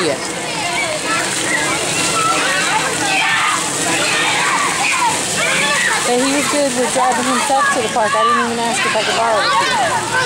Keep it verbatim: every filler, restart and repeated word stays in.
you. But he was good with driving himself to the park. I didn't even ask if I could borrow it.